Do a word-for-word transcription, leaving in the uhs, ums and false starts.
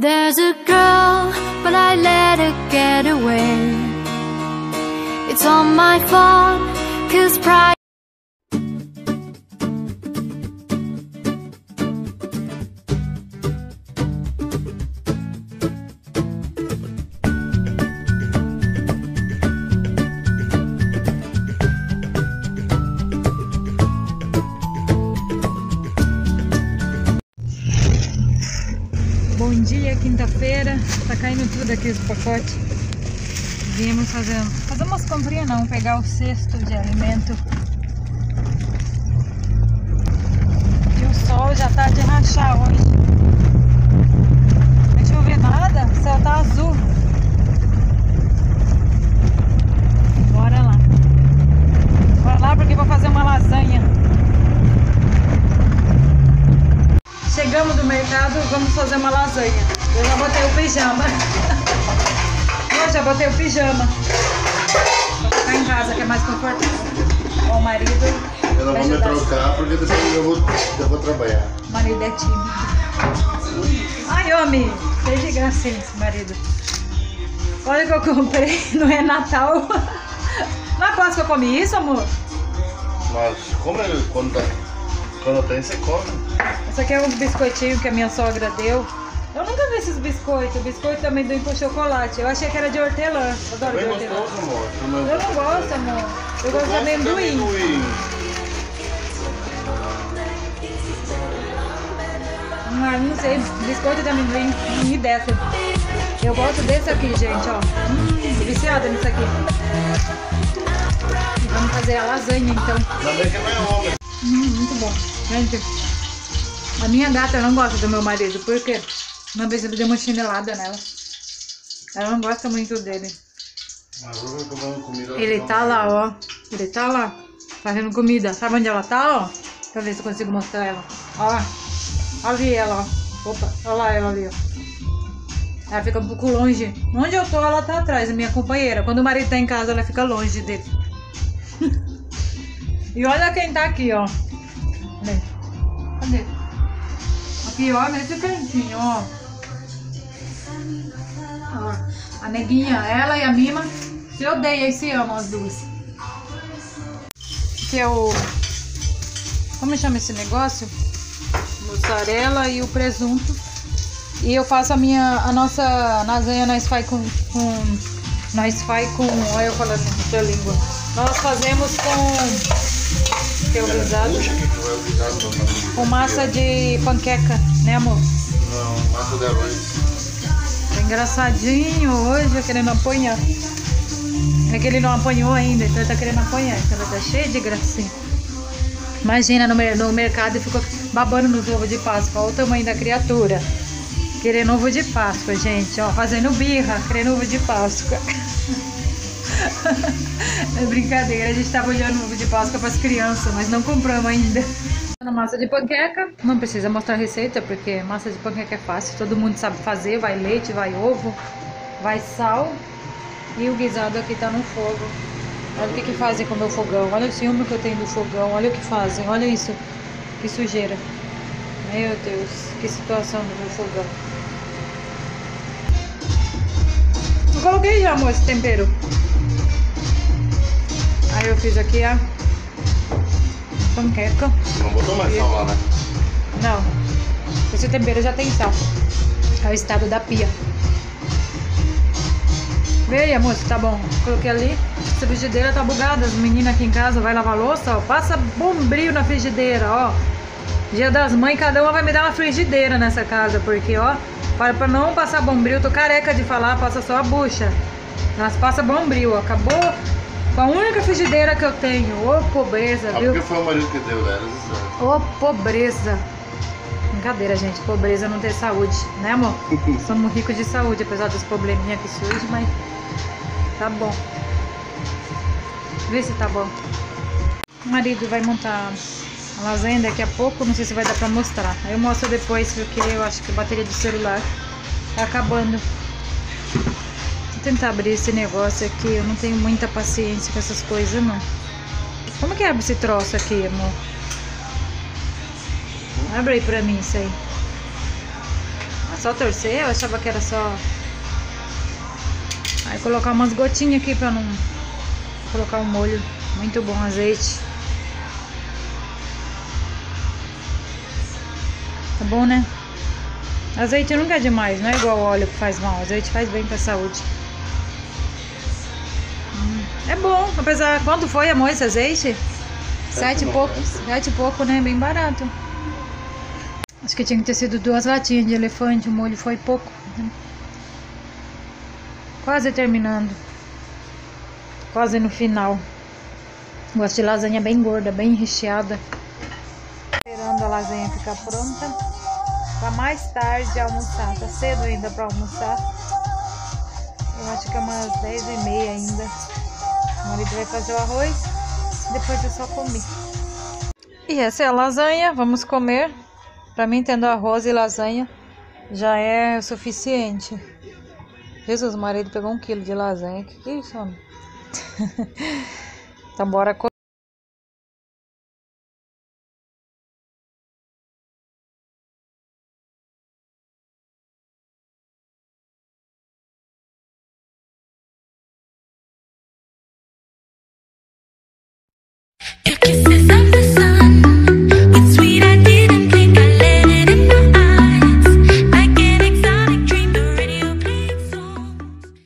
There's a girl, but I let her get away. It's all my fault, 'cause pride. Bom dia, quinta-feira, tá caindo tudo aqui os pacotes. Viemos fazer, fazer umas comprinhas não, pegar o cesto de alimento. E o sol já tá de rachar hoje. Não vai chover nada, o céu tá azul. Bora lá. Bora lá porque vou fazer uma lasanha. Chegamos do mercado, vamos fazer uma lasanha. Eu já botei o pijama. Eu já botei o pijama. Vou ficar em casa, que é mais confortável. Ó, o marido. Eu não vou me trocar porque depois eu vou, eu vou trabalhar. O marido é tímido. Ai, homem, fez de gracinha esse marido. Olha o que eu comprei, não é Natal. Não aposto que eu comi isso, amor? Mas como é quando, quando tem, você come. Esse aqui é um biscoitinho que a minha sogra deu. Eu nunca vi esses biscoitos. O biscoito também deu com chocolate. Eu achei que era de hortelã. Eu adoro Bem de hortelã. gostoso, amor. Eu não gosto, amor. Eu gosto de amendoim. Ah, não sei. Biscoito de amendoim não me desce. Eu gosto desse aqui, gente, ó. Hum, tô viciada nisso aqui. E vamos fazer a lasanha, então. Ainda bem que não é homem. Hum, muito bom. Gente, a minha gata não gosta do meu marido, porque uma vez ele deu uma chinelada nela. Ela não gosta muito dele. Mas eu vou comer comida. Ele tá lá, ó. Ele tá lá, fazendo comida. Sabe onde ela tá, ó? Deixa eu ver se eu consigo mostrar ela. Ó lá. Ali ela, ó. Opa, olha lá ela ali, ó. Ela fica um pouco longe. Onde eu tô, ela tá atrás, a minha companheira. Quando o marido tá em casa, ela fica longe dele. E olha quem tá aqui, ó. Cadê? Cadê? Aqui, ó, nesse cantinho, ó. Ó. A neguinha, ela e a Mima se odeiam e se amam as duas. Que é o... Como chama esse negócio? Mussarela e o presunto. E eu faço a minha... A nossa lasanha nós faz com... com nós faz com... Olha eu falando da língua. Nós fazemos com... Que é o guisado. Com massa de panqueca, né, amor? Não, massa de arroz. Tá engraçadinho hoje, querendo apanhar. É que ele não apanhou ainda, então ele tá querendo apanhar. Então ela tá cheia de gracinha. Imagina no, no mercado e ficou babando nos ovos de Páscoa. Olha o tamanho da criatura. Querendo ovo de Páscoa, gente. Ó, fazendo birra, querendo ovo de Páscoa. É brincadeira, a gente tava olhando ovo de Páscoa para as crianças, mas não compramos ainda. Na massa de panqueca, não precisa mostrar a receita, porque massa de panqueca é fácil, todo mundo sabe fazer, vai leite, vai ovo, vai sal. E o guisado aqui tá no fogo. Olha o que que fazem com o meu fogão, olha o ciúme que eu tenho do fogão, olha o que fazem, olha isso, que sujeira. Meu Deus, que situação do meu fogão. Eu coloquei já, amor, esse tempero. Aí eu fiz aqui a panqueca. Não botou mais sal lá, né? Não. Esse tempero já tem sal. É o estado da pia. Vê aí, amor, se tá bom. Coloquei ali. Essa frigideira tá bugada. As meninas aqui em casa vai lavar louça, ó. Passa bombril na frigideira, ó. Dia das Mães, cada uma vai me dar uma frigideira nessa casa. Porque, ó, para pra não passar bombril, tô careca de falar, passa só a bucha. Elas passam bombril, ó. Acabou com a única frigideira que eu tenho. Ô, pobreza, Ah, viu? porque foi o marido que deu delas, isso Ô, pobreza. Brincadeira, gente. Pobreza não ter saúde, né, amor? Somos ricos de saúde, apesar dos probleminha que surgem, mas tá bom. Vê se tá bom. O marido vai montar a lasanha daqui a pouco, não sei se vai dar pra mostrar. Aí eu mostro depois, porque eu acho que a bateria do celular tá acabando. Vou tentar abrir esse negócio aqui, eu não tenho muita paciência com essas coisas, não. Como que abre esse troço aqui, amor? Abre aí pra mim isso aí. Só torcer? Eu achava que era só... Aí colocar umas gotinhas aqui pra não colocar o molho. Muito bom azeite. Tá bom, né? Azeite nunca é demais, não é igual óleo que faz mal. Azeite faz bem pra saúde. Hum, é bom, apesar... Quanto foi, amor, esse azeite? Sete e pouco. Sete e pouco, né? Bem barato. Acho que tinha que ter sido duas latinhas de elefante. O molho foi pouco. Quase terminando. Quase no final. Gosto de lasanha bem gorda, bem recheada. Esperando a lasanha ficar pronta. Pra mais tarde almoçar. Tá cedo ainda pra almoçar. Eu acho que é umas dez e meia ainda. O marido vai fazer o arroz. Depois é só comer. E essa é a lasanha. Vamos comer. Pra mim, tendo arroz e lasanha, já é o suficiente. Jesus, o marido pegou um quilo de lasanha. Que que é isso, homem? Então bora comer.